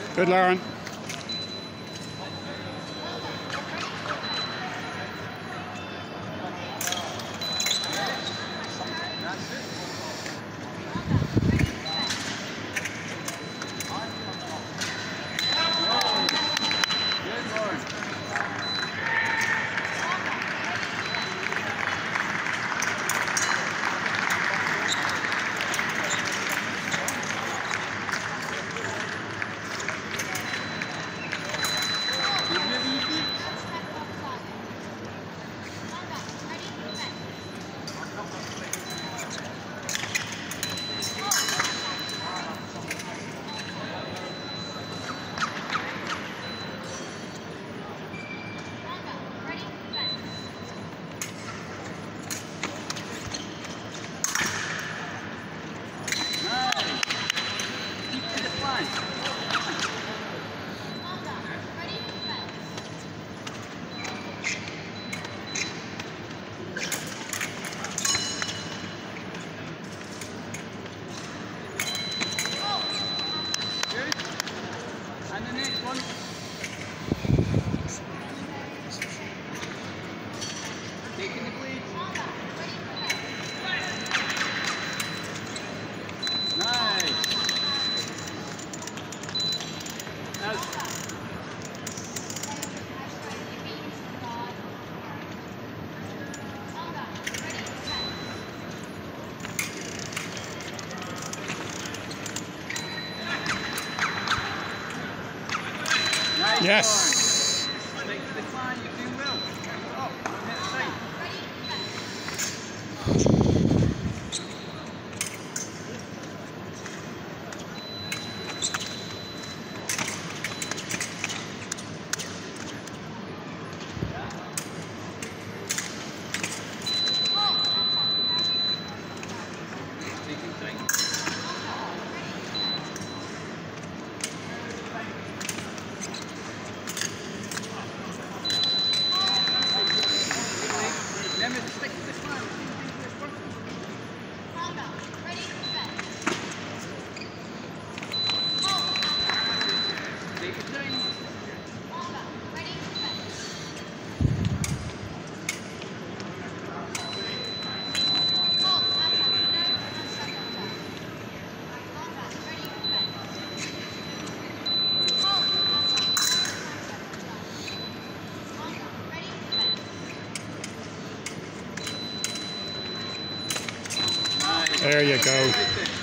Good, Lauren. And the next one. Taking the bleed. Nice. Nice. Yes. Take the decline, you're doing well. Up, hit the side. Taking time. Remember to stick to this one. Ready, set. Take your time. Ready, set. Hold, attack. Ready, set. Hold, attack. Ready, set. Nice. There you go.